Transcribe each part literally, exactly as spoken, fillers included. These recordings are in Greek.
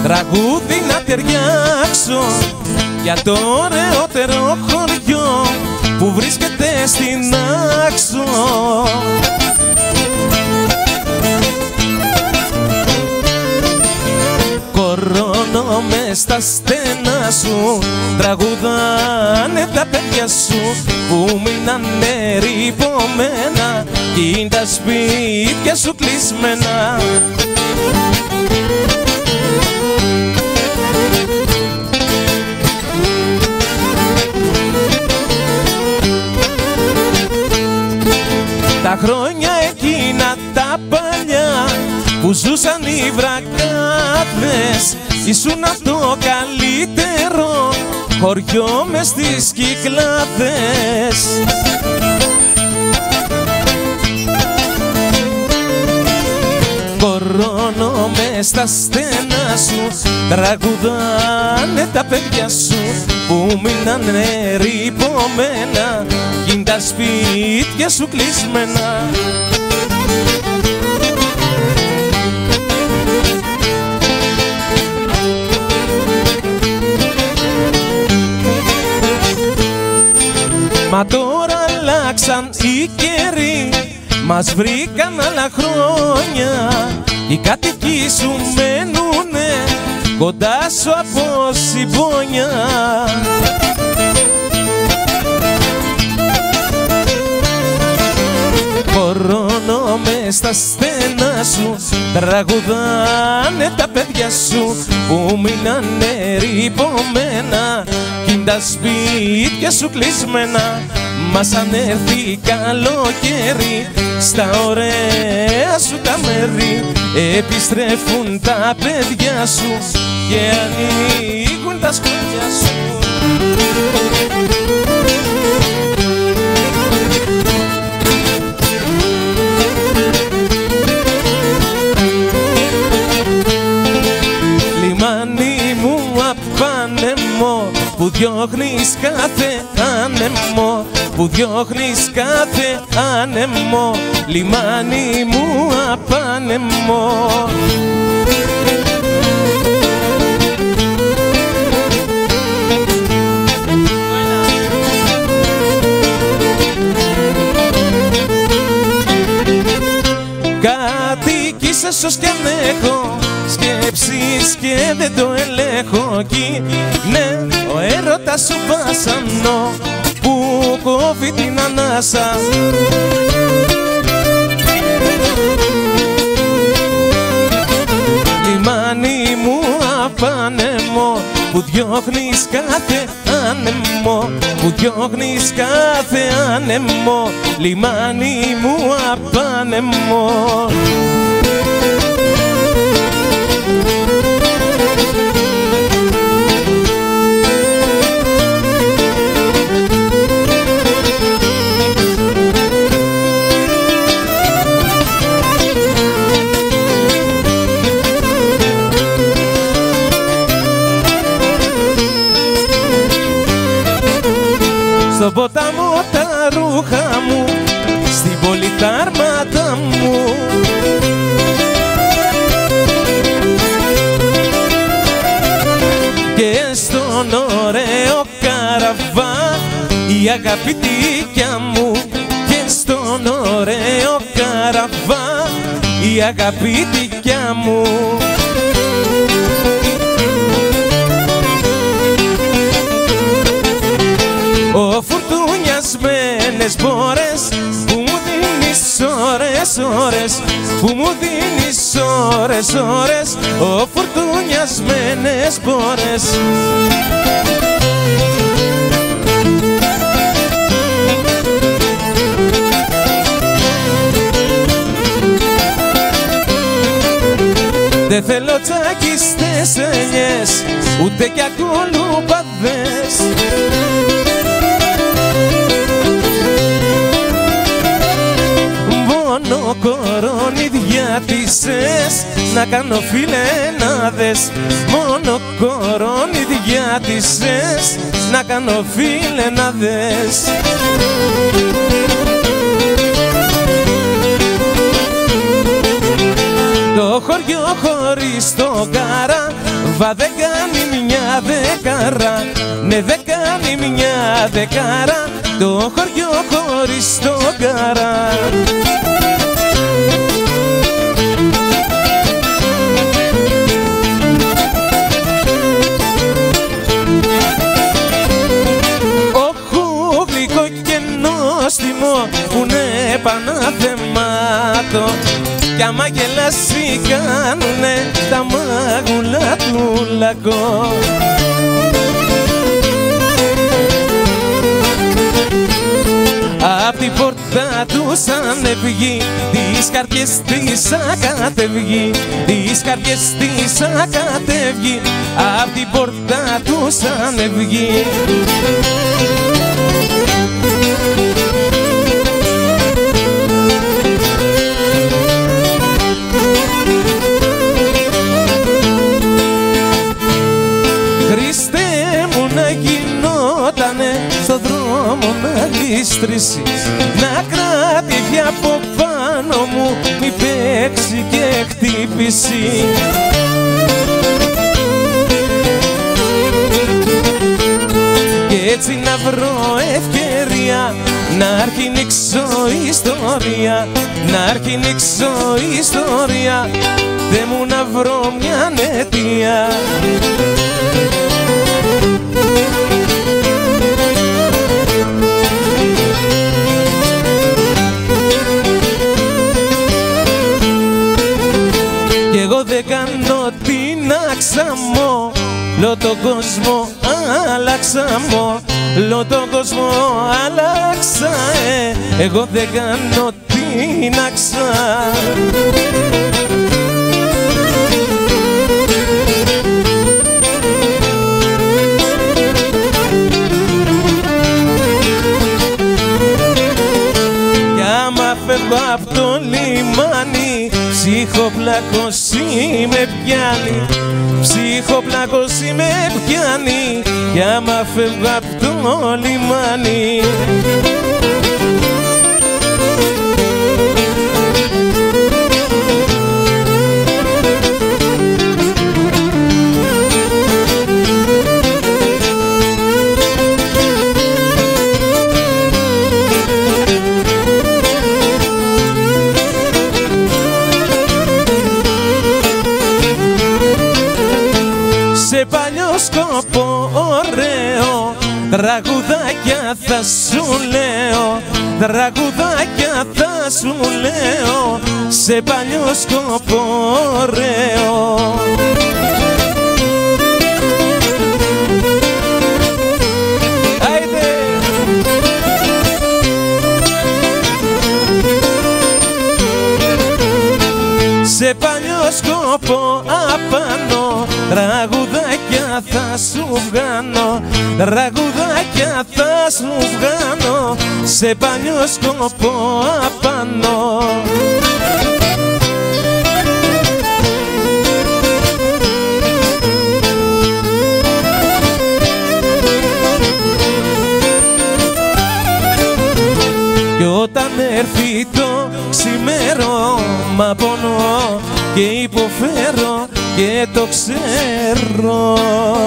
τραγούδι να ταιριάξω για το ωραιότερο χωριό που βρίσκεται στην Άξο. Κορώνω μες στα στενά σου, τραγουδάνε τα παιδιά σου που μείνανε ρηπομένα κι είναι τα σπίτια σου κλεισμένα. Τα χρόνια εκείνα τα παλιά που ζούσαν οι βρακάδες ήσουν το καλύτερο χωριό μες στις Κυκλάδες. Κορώνω μες στα στενά σου, τραγουδάνε τα παιδιά σου που μείνανε ρηπομένα κι είναι τα σπίτια σου κλεισμένα. Μα τώρα αλλάξαν οι καιροί, μας βρήκαν άλλα χρόνια. Οι κάτοικοι σου μένουνε κοντά σου από συμπόνια. Κορώνω μες στα στενά σου, τραγουδάνε τα παιδιά σου που μείνανε ρηπομένα κι είναι τα σπίτια σου κλεισμένα. Μας αν έρθει καλοκαίρι στα ωραία σου τα μέρη επιστρέφουν τα παιδιά σου και ανοίγουν τα σκοτεινιά σου. Λιμάνι μου απάνεμο που διώχνεις κάθε άνεμο, που διώχνεις κάθε άνεμο, λιμάνι μου απάνεμο. Κατοίκησες ως κι αν έχω σκέψεις και δεν το ελέγχω κι ναι, ο έρωτας σου βάσανο που κόβει την ανάσα. Λιμάνι μου απάνεμο που διώχνεις κάθε άνεμο, που διώχνεις κάθε άνεμο, λιμάνι μου απάνεμο. Στον ποταμό τα ρούχα μου, στην πόλη τα αρμάτα μου, και στον ωραίο καραβά η αγαπητικιά μου, και στον ωραίο καραβά η αγαπητικιά μου. Ο φουρτουνιασμένες μπόρες που μου δίνεις ώρες ώρες, που μου δίνεις ώρες ώρες, ο φουρτουνιασμένες μπόρες. Δεν θέλω τσακιστές ελιές, ούτε κι ακολουπαδές. Μόνο κορονιδιά τίσες να κάνω φιλενάδες, μόνο κορονιδιά τίσες να κάνω φιλενάδες. Το χωριό χωρίς το καρά, βα δεν κάνει μια δεκάρα, ναι δεν κάνει μια δεκάρα, το χωριό χωρίς το καρά. Που είναι παναθεμάτο κι άμα γελάσει κάνουνε τα μάγουλα του λακκό. Απ' την πόρτα τους ανεβγεί, τις καρδιές της ακατευγεί, τις καρδιές της ακατευγεί, απ' την πόρτα τους ανεβγεί. Στο δρόμο να γλιστρήσεις, να κρατηθεί από πάνω μου, μη παίξει και χτύπηση. Κι έτσι να βρω ευκαιρία να αρχινήξω ιστορία, να αρχινήξω ιστορία, δε μου να βρω μια αιτία. Κι εγώ δεν κάνω τι να ξαμώ, λο τον κόσμο άλλαξα μου, λο τον κόσμο άλλαξα, ε, εγώ δεν κάνω τι να ξα. Φεύγω απ' το λιμάνι, ψυχοπλάκωση με πιάνει, ψυχοπλάκωση με πιάνει, κι άμα φεύγω απ' το λιμάνι. Σε παλιό σκοπό ωραίο, τραγουδάκια θα σου λέω, τραγουδάκια θα σου λέω, σε παλιό σκοπό ωραίο. Σε παλιό σκοπό απάνω, τραγουδάκια θα σου βγάνω, τραγουδάκια θα σου βγάνω, σε παλιό σκοπό απάνω. Κι όταν έρθει το ξημέρωμα πονώ και υποφέρω και το ξέρω.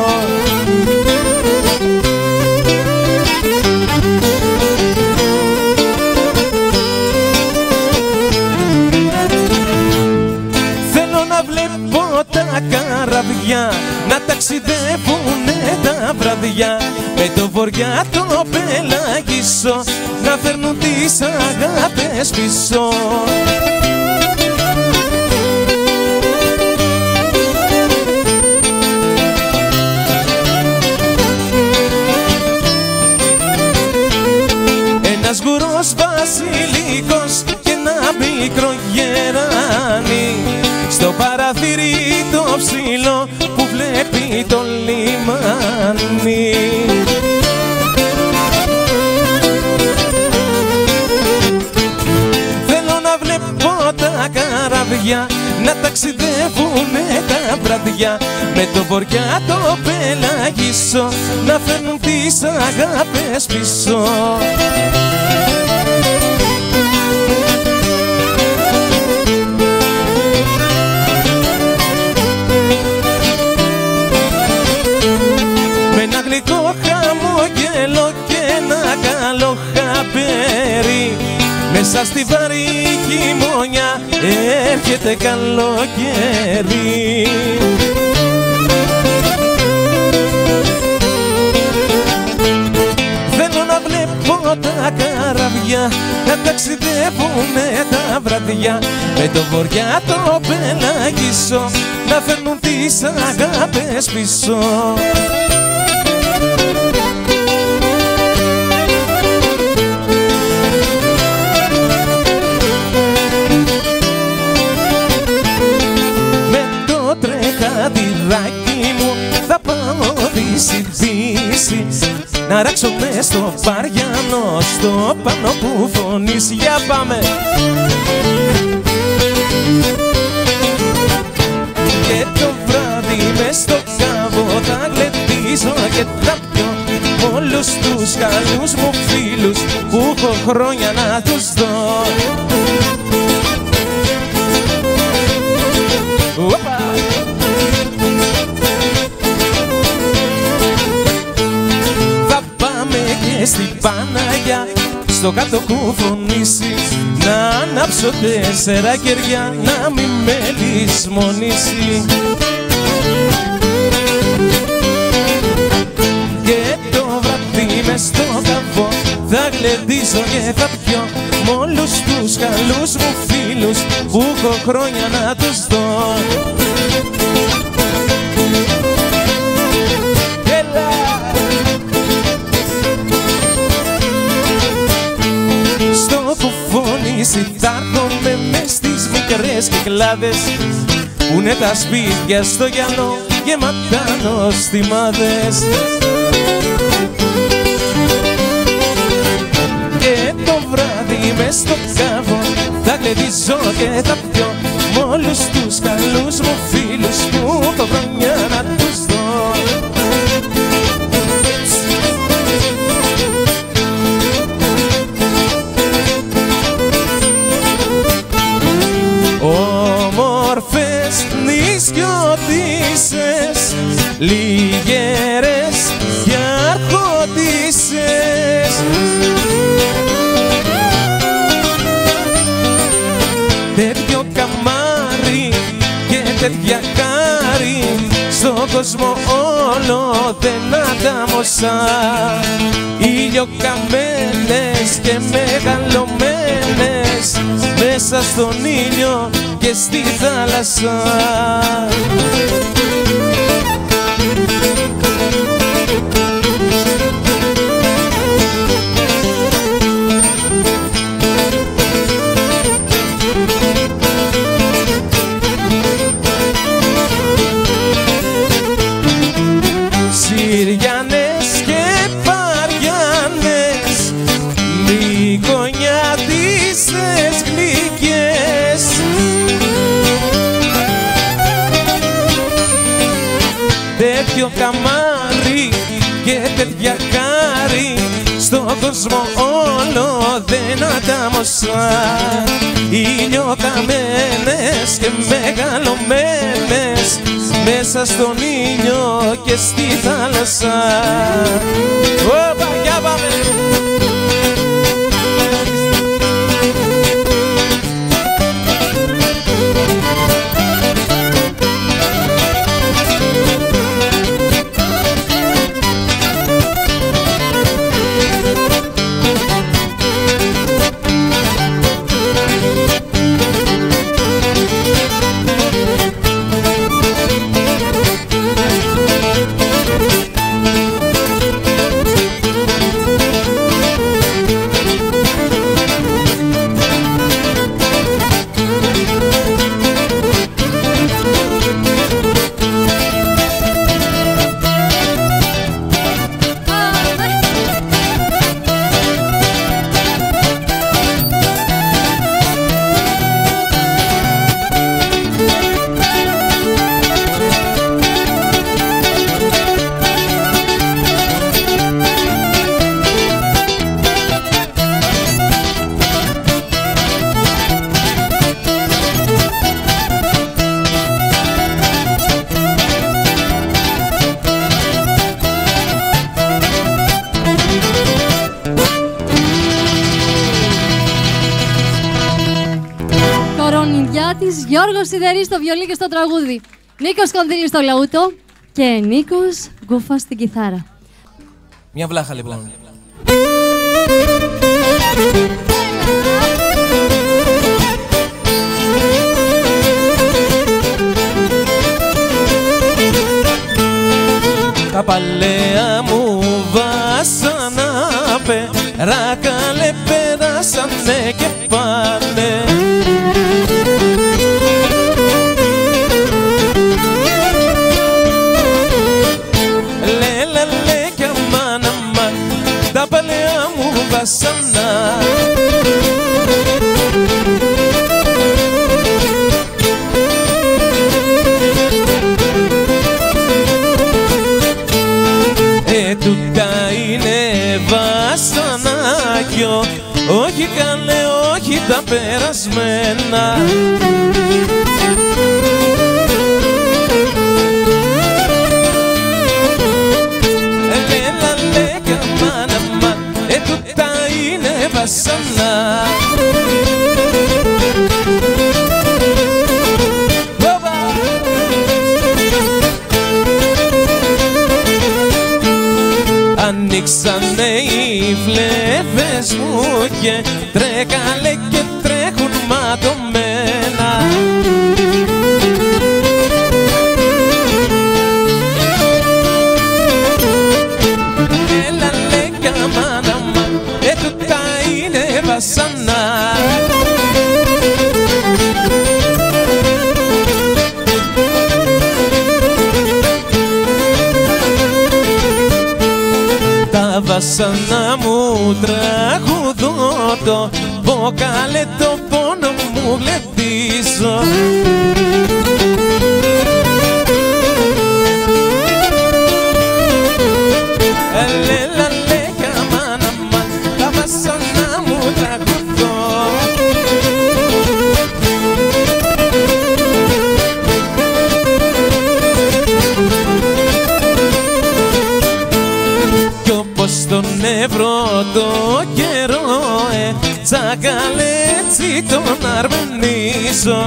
Θέλω να βλέπω τα καραβιά να ταξιδεύουνε τα βραδιά, με το βοριά το πελαγισό να φέρνουν τις αγάπες πίσω. Ένας γουρός βασιλικός και ένα μικρό γεράνι, στο παραθύρι το ψηλό που βλέπει το λιμάνι. Θέλω να βλέπω τα καραβιά να ταξιδεύουνε τα βραδιά, με το βοριά το πελαγισό να φέρνουν τις αγάπες πίσω. στη βαρύ χειμωνιά έρχεται καλοκαίρι. Θέλω να βλέπω τα καραβιά να ταξιδεύουνε τα βραδιά, με το βοριά το πελαγισό να φέρνουν τις αγάπες πίσω. Με το τρεχατηράκι μου θα πάω δύση-δύση, να ράξω μες στο Παριανό, στο πάνω που φωνήσει. Για πάμε! Και το βράδυ μες στο κάβο θα γλεντήσω και θα πιω μ' όλους τους καλούς μου φίλους που έχω χρόνια να τους δω. Οπα! Θα πάμε και στην Παναγιά, στο κάτω κουφονήσει, να ανάψω τέσσερα κεριά, να μην με λησμονήσει. Και το βράδυ μες στο καβό θα γλεντήσω και θα πιω μ' όλους τους καλούς μου φίλους που έχω χρόνια να τους δω. Στο κουφονήσι θα έρχομαι μες στις μικρές κυκλάδες που είναι τα σπίτια στο γυαλό γεμάτα νοστιμάδες. Και το βράδυ μες στο κάβο θα γλεντήσω και θα πιω μ' όλους τους καλούς μου φίλους που έχω χρόνια να τους δω. Όμορφες νησιώτισσες, λιγέρες και αρχοντισσές, τέτοιο καμάρι και τέτοια χάρη στον κόσμο όλο δεν αντάμωσα. Ηλιοκαμένες και μεγαλωμένες μέσα στον ήλιο και στη θάλασσα. Συριανές και Παριανές, μυκονιάτισσες γλυκές, τέτοιο καμάρι και τέτοια χάρη στον κόσμο όλο δεν αντάμωσα. Ηλιοκαμένες και μεγαλωμένες μέσα στον ήλιο και στη θάλασσα. Ωπα, για πάμε! Μελέτης, Γιώργος Σιδερής στο βιολί και στο τραγούδι, Νίκος Κονδύλης στο λαούτο και Νίκος Γκούφας στην κιθάρα. Μια βλάχα λοιπόν. Τα παλαιά μου βάσανα πέρα καλέ περάσανε και πάνε. Λε λε λε κι αμάν αμάν τα παλαιά μου βάσανα. Τούτα είναι βασανάκιο, όχι καλέ, όχι τα περασμένα. Λέλα λέ κι αμάν αμάν, ε τούτα είναι βασανά. Ανοίξανε οι φλέβες μου και τρέκαλε και τρέχουν ματωμένα. Έλα λέ κι αμάν αμάν, ε τούτα είναι βασανά. Τα βασανά μου τραγουδώ, το βοκάλε το πόνο μου γλεντήσω. Λέλα λέ κι αμάν αμάν, τα βασανά μου τραγουδώ. Στον Εύρο το καιρό, ε, τσακαλέ έτσι τον αρμενίζω.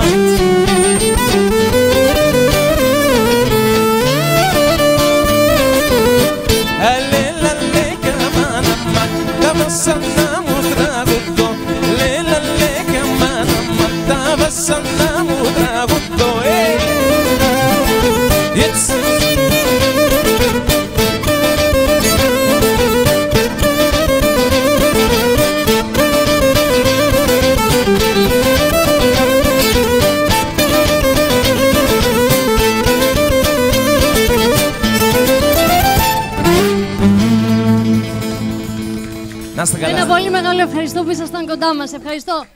Λέλα λέ κι αμάν αμάν, τα βασανά μου τραγουδώ. Λέλα λέ κι αμάν αμάν, τα βασανά μου τραγουδώ. Έτσι. Να είστε καλά. Ένα πολύ μεγάλο ευχαριστώ που ήσασταν κοντά μας. Ευχαριστώ.